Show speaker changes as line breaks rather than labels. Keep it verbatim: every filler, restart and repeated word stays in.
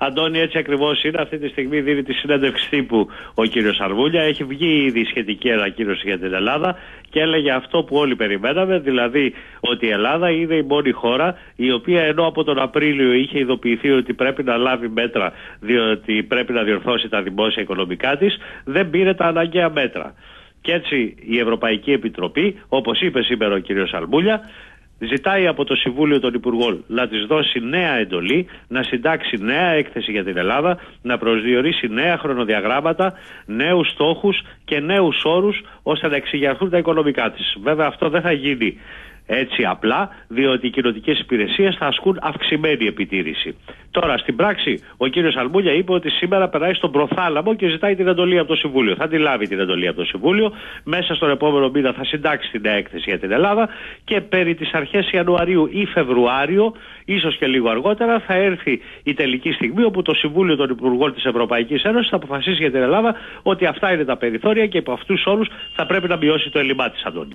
Αντώνη, έτσι ακριβώς είναι. Αυτή τη στιγμή δίνει τη συνέντευξη τύπου ο κύριος Σαλμούνια. Έχει βγει ήδη σχετική ανακοίνωση για την Ελλάδα και έλεγε αυτό που όλοι περιμέναμε, δηλαδή ότι η Ελλάδα είναι η μόνη χώρα η οποία, ενώ από τον Απρίλιο είχε ειδοποιηθεί ότι πρέπει να λάβει μέτρα διότι πρέπει να διορθώσει τα δημόσια οικονομικά της, δεν πήρε τα αναγκαία μέτρα. Και έτσι η Ευρωπαϊκή Επιτροπή, όπως είπε σήμερα ο κύριος Σαλμούνια, ζητάει από το Συμβούλιο των Υπουργών να της δώσει νέα εντολή, να συντάξει νέα έκθεση για την Ελλάδα, να προσδιορίσει νέα χρονοδιαγράμματα, νέους στόχους και νέους όρους ώστε να εξηγιαθούν τα οικονομικά της. Βέβαια αυτό δεν θα γίνει έτσι απλά, διότι οι κοινοτικές υπηρεσίες θα ασκούν αυξημένη επιτήρηση. Τώρα, στην πράξη, ο κύριος Σαλμούνια είπε ότι σήμερα περνάει στον προθάλαμο και ζητάει την εντολή από το Συμβούλιο. Θα τη λάβει την εντολή από το Συμβούλιο, μέσα στον επόμενο μήνα θα συντάξει την έκθεση για την Ελλάδα και περί τις αρχές Ιανουαρίου ή Φεβρουάριο, ίσως και λίγο αργότερα, θα έρθει η τελική στιγμή όπου το Συμβούλιο των Υπουργών της Ευρωπαϊκής Ένωσης θα αποφασίσει για την Ελλάδα ότι αυτά είναι τα περιθώρια και από αυτούς όλους θα πρέπει να μειώσει το έλλειμμά της, Αντώνη.